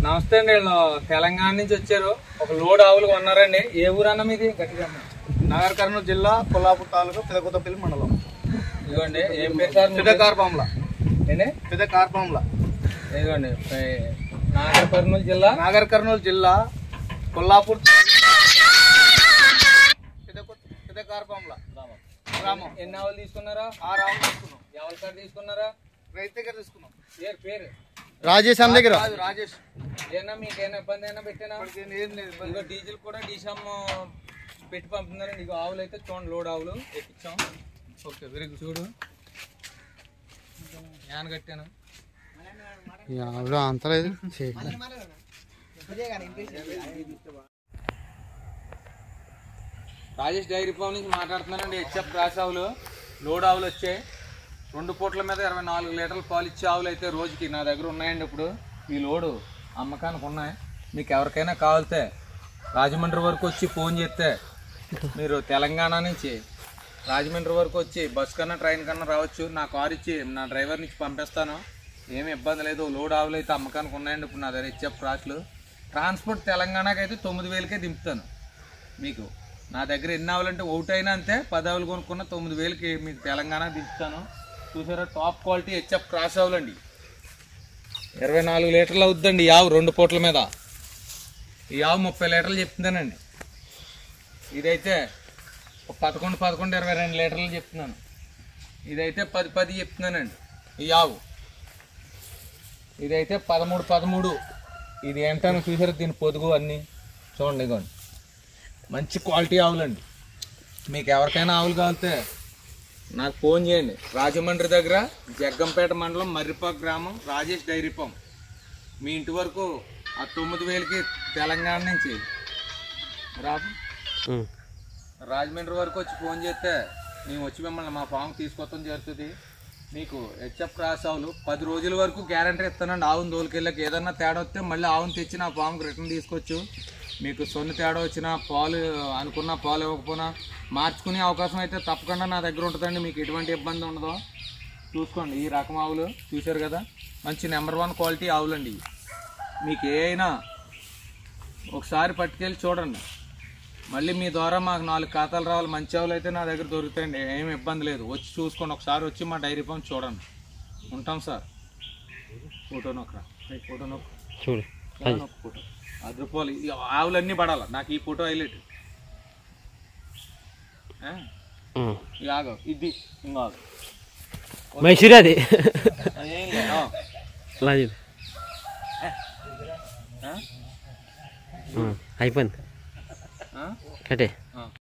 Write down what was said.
నమస్తే అండి. వీళ్ళు తెలంగాణ నుంచి వచ్చారు. ఒక లోడ్ ఆవులు కొన్నారండి. ఏ ఊరన్నా మీది? గట్టిగా నాగర్ కర్నూలు జిల్లా కొల్లాపూర్ తాలూకా పెదకొత్తపల్లి మండలం. ఇదిగోండి. ఏం పేరు సార్? పెదకార్పాంల. ఏంటి? పెదకార్పాంల. ఇదిగోండి. నాగర్ కర్నూలు జిల్లా కొల్లాపూర్ పెదకార్పాంల గ్రామం. ఎన్ని ఆవులు తీసుకున్నారా? 6 ఆవులు తీసుకున్నాం. ఎవరి కాడ తీసుకున్నారా? రైతు దగ్గర తీసుకున్నాం. పేరు రాజేష్ అన్న దగ్గర. రాజేష్. ఏనా మీకేనా ఇబ్బంది అయినా పెట్టినా? ఏం లేదు. ఇదిగో డీజిల్ కూడా డీసమ్ పెట్టి పంపుతున్నారండి. ఇక ఆవులు అయితే చూడండి, లోడ్ ఆవులు ఎక్కించాం. Okay, very good. చూడు యాన్ కట్టాను. అంతలేదు. రాజేష్ డైరీ ఫామ్ నుంచి మాట్లాడుతున్నానండి. హెచ్ఎఫ్ రాసి ఆవులు, లోడ్ ఆవులు వచ్చాయి. 2 పూట్ల మీద 24 లీటర్ల పాలు ఇచ్చే ఆవులు అయితే రోజుకి నా దగ్గర ఉన్నాయండి. ఇప్పుడు ఈ లోడు అమ్మకానికి ఉన్నాయి. మీకు ఎవరికైనా కావాలితే రాజమండ్రి వరకు వచ్చి ఫోన్ చేస్తే మీరు తెలంగాణ నుంచి రాజమండ్రి వరకు వచ్చి బస్ కన్నా ట్రైన్ కన్నా రావచ్చు. నా కారు ఇచ్చి నా డ్రైవర్ నుంచి పంపిస్తాను. ఏమి ఇబ్బంది లేదు. లోడ్ ఆవులు అయితే అమ్మకానికి ఉన్నాయండి ఇప్పుడు నా దగ్గర హెచ్ఎఫ్ రాసులు. ట్రాన్స్పోర్ట్ తెలంగాణకి అయితే 9,000కే దింపుతాను. మీకు నా దగ్గర ఎన్ని ఆవులంటే ఒకటైనా అంతే. 10 ఆవులు కొనుక్కున్న 9,000కి మీకు తెలంగాణ దింపుతాను. చూసారా, టాప్ క్వాలిటీ హెచ్ఎఫ్ క్రాస్ ఆవులండి. 24 లీటర్లు అవుద్దండి ఈ ఆవు 2 పూట్ల మీద. ఈ ఆవు 30 లీటర్లు చెప్తున్నానండి. ఇదైతే 11, 22 లీటర్లు చెప్తున్నాను. ఇదైతే 10 చెప్తున్నానండి ఈ ఆవు. ఇదైతే 13. ఇది ఏంటని చూసారా, దీని పొదుగు అన్నీ చూడండి. ఇగోండి, మంచి క్వాలిటీ ఆవులండి. మీకు ఎవరికైనా ఆవులు కావాలితే నాకు ఫోన్ చేయండి. రాజమండ్రి దగ్గర జగ్గంపేట మండలం మర్రిపాక్ గ్రామం రాజేష్ డైరీ ఫామ్. మీ ఇంటి వరకు ఆ 9,000కి తెలంగాణ నుంచి రాజమండ్రి వరకు వచ్చి ఫోన్ చేస్తే మేము వచ్చి మిమ్మల్ని మా ఫామ్ తీసుకొస్తాం జరుగుతుంది. మీకు హెచ్ఎఫ్ క్రాస్ ఆవులు 10 రోజుల వరకు గ్యారంటీ ఇస్తానండి. ఆవును తోలుకెళ్ళకి ఏదన్నా తేడా వస్తే మళ్ళీ ఆవును తెచ్చి నా ఫామ్కి రిటర్న్ తీసుకోవచ్చు. మీకు సొన్ను తేడా వచ్చినా, పాలు అనుకున్న పాలు ఇవ్వకపోయినా మార్చుకునే అవకాశం అయితే తప్పకుండా నా దగ్గర ఉంటుందండి. మీకు ఎటువంటి ఇబ్బంది ఉండదు. చూసుకోండి, ఈ రకం ఆవులు చూశారు కదా, మంచి నెంబర్ 1 క్వాలిటీ ఆవులండి. మీకు ఏ అయినా ఒకసారి పట్టుకెళ్ళి చూడండి. మళ్ళీ మీ ద్వారా మాకు 4 ఖాతాలు రావాలి. మంచి ఆవులు అయితే నా దగ్గర దొరుకుతాయండి. ఏమి ఇబ్బంది లేదు. వచ్చి చూసుకోండి. ఒకసారి వచ్చి మా డైరీ ఫామ్ చూడండి. ఉంటాం సార్. ఫోటో నొక్కరా, ఫోటో నొక్క చూడు. ఫోటో 10 రూపాయలు. ఈ ఆవులన్నీ పడాలి నాకు. ఈ ఫోటో హైలైట్. ఇది ఇంకా మైసూర్ అది అయిపోయింది కట్టే.